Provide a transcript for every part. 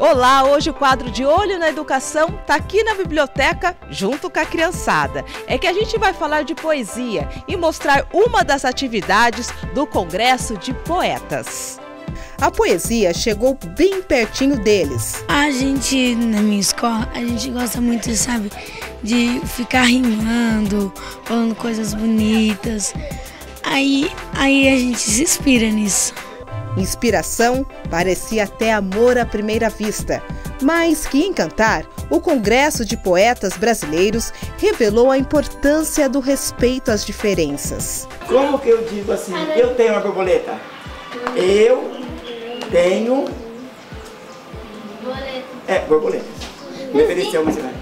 Olá, hoje o quadro de Olho na Educação está aqui na biblioteca junto com a criançada. É que a gente vai falar de poesia e mostrar uma das atividades do Congresso de Poetas. A poesia chegou bem pertinho deles. A gente, na minha escola, a gente gosta muito, sabe, de ficar rimando, falando coisas bonitas. Aí a gente se inspira nisso. Inspiração parecia até amor à primeira vista, mas que em Cantar, o Congresso de Poetas Brasileiros revelou a importância do respeito às diferenças. Como que eu digo assim, eu tenho uma borboleta? Eu tenho... borboleta. Me ofereceu uma borboleta.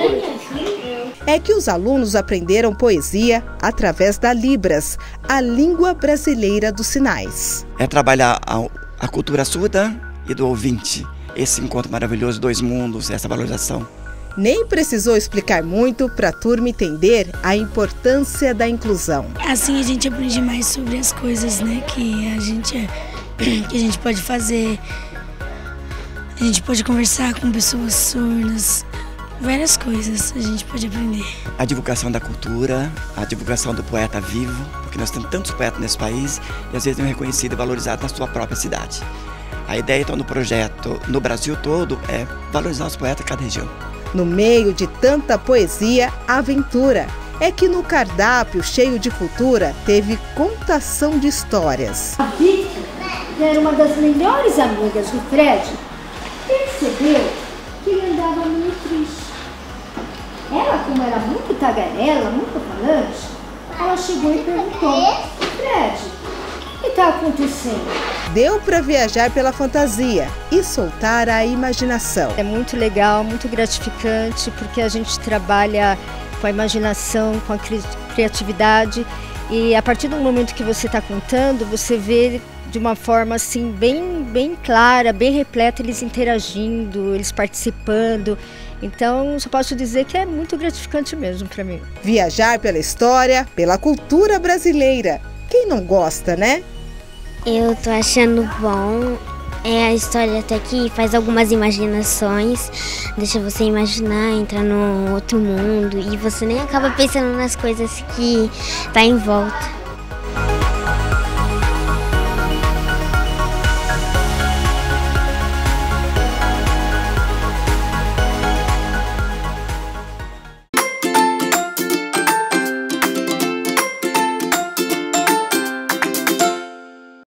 É que os alunos aprenderam poesia através da Libras, a língua brasileira dos sinais. É trabalhar a cultura surda e do ouvinte. Esse encontro maravilhoso, dois mundos, essa valorização. Nem precisou explicar muito para a turma entender a importância da inclusão. Assim a gente aprende mais sobre as coisas, né, que a gente pode fazer. A gente pode conversar com pessoas surdas. Várias coisas a gente pode aprender. A divulgação da cultura, a divulgação do poeta vivo, porque nós temos tantos poetas nesse país e às vezes não é reconhecido e valorizado na sua própria cidade. A ideia então do projeto no Brasil todo é valorizar os poetas de cada região. No meio de tanta poesia, aventura. É que no cardápio cheio de cultura teve contação de histórias. A Vicky, que era uma das melhores amigas do Fred, percebeu que ele andava meio triste. Ela, como era muito tagarela, muito falante, ela chegou e perguntou: Fred, o que está acontecendo? Deu para viajar pela fantasia e soltar a imaginação. É muito legal, muito gratificante, porque a gente trabalha com a imaginação, com a criatividade, e a partir do momento que você está contando, você vê de uma forma assim bem clara, bem repleta, eles interagindo, eles participando. Então, só posso dizer que é muito gratificante mesmo para mim. Viajar pela história, pela cultura brasileira. Quem não gosta, né? Eu tô achando bom. A história até aqui faz algumas imaginações, deixa você imaginar, entrar num outro mundo e você nem acaba pensando nas coisas que tá em volta.